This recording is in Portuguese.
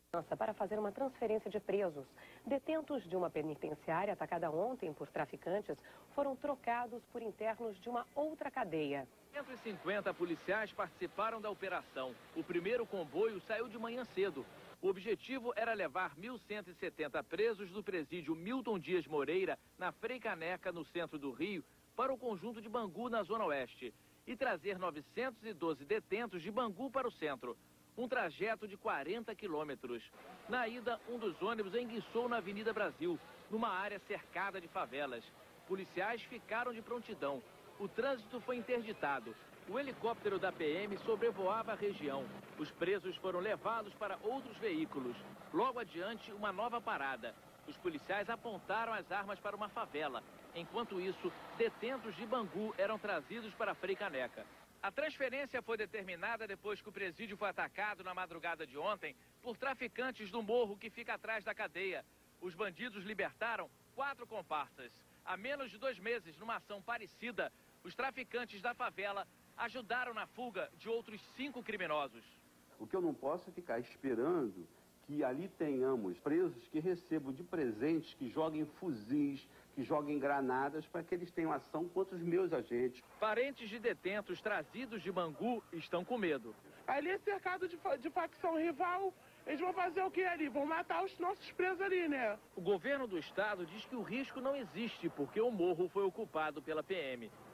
Para fazer uma transferência de presos. Detentos de uma penitenciária atacada ontem por traficantes foram trocados por internos de uma outra cadeia. 150 policiais participaram da operação. O primeiro comboio saiu de manhã cedo. O objetivo era levar 1.170 presos do presídio Milton Dias Moreira, na Frei Caneca, no centro do Rio, para o conjunto de Bangu, na Zona Oeste, e trazer 912 detentos de Bangu para o centro. Um trajeto de 40 quilômetros. Na ida, um dos ônibus enguiçou na Avenida Brasil, numa área cercada de favelas. Policiais ficaram de prontidão. O trânsito foi interditado. O helicóptero da PM sobrevoava a região. Os presos foram levados para outros veículos. Logo adiante, uma nova parada. Os policiais apontaram as armas para uma favela. Enquanto isso, detentos de Bangu eram trazidos para Frei Caneca. A transferência foi determinada depois que o presídio foi atacado na madrugada de ontem por traficantes do morro que fica atrás da cadeia. Os bandidos libertaram 4 comparsas. Há menos de 2 meses, numa ação parecida, os traficantes da favela ajudaram na fuga de outros 5 criminosos. O que eu não posso é ficar esperando que ali tenhamos presos que recebam de presentes, que joguem fuzis, que joguem granadas, para que eles tenham ação contra os meus agentes. Parentes de detentos trazidos de Bangu estão com medo. Ali é cercado de facção rival. Eles vão fazer o que ali? Vão matar os nossos presos ali, né? O governo do estado diz que o risco não existe porque o morro foi ocupado pela PM.